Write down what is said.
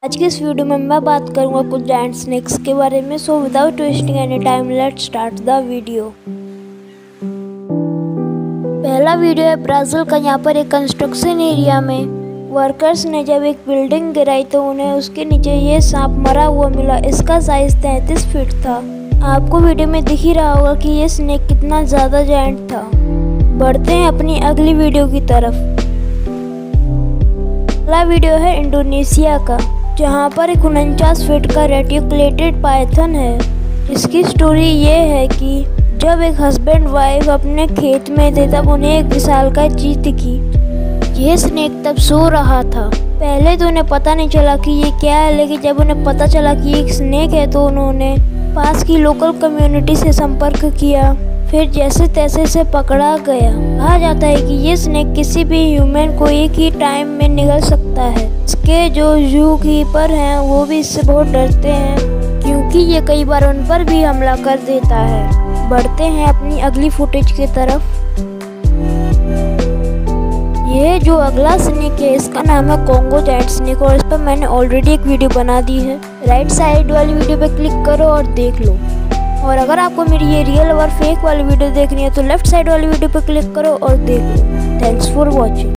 आज की इस वीडियो में मैं बात करूंगा कुछ जायंट स्नेक्स के बारे में। So without wasting any time let's start the video. पहला वीडियो है ब्राज़ील का। यहाँ पर एक कंस्ट्रक्शन एरिया में वर्कर्स ने जब एक बिल्डिंग गिराई तो उन्हें उसके नीचे ये सांप मरा हुआ मिला। इसका साइज 33 फीट था। आपको वीडियो में दिख ही रहा होगा कि ये स्नेक कितना ज़्यादा जायंट था। बढ़ते हैं अपनी अगली वीडियो की तरफ। अगला वीडियो है इंडोनेशिया का, जहाँ पर एक 49 फीट का रेटिकुलेटेड पाइथन है। इसकी स्टोरी ये है कि जब एक हस्बैंड वाइफ अपने खेत में थे तब उन्हें एक विशालकाय चीज दिखी। यह स्नेक तब सो रहा था। पहले तो उन्हें पता नहीं चला कि ये क्या है, लेकिन जब उन्हें पता चला कि एक स्नेक है तो उन्होंने पास की लोकल कम्युनिटी से संपर्क किया। फिर जैसे तैसे से पकड़ा गया। कहा जाता है कि ये स्नेक किसी भी ह्यूमन को एक ही टाइम में निगल सकता है। इसके जो जू कीपर हैं वो भी इससे बहुत डरते हैं, क्योंकि ये कई बार उन पर भी हमला कर देता है। बढ़ते हैं अपनी अगली फुटेज की तरफ। ये जो अगला स्नेक है इसका नाम है कॉन्गो जायंट स्नेक, और इस पर मैंने ऑलरेडी एक वीडियो बना दी है। राइट साइड वाली वीडियो पे क्लिक करो और देख लो। और अगर आपको मेरी ये रियल और फेक वाली वीडियो देखनी है तो लेफ्ट साइड वाली वीडियो पे क्लिक करो और देख लो। Thanks for watching.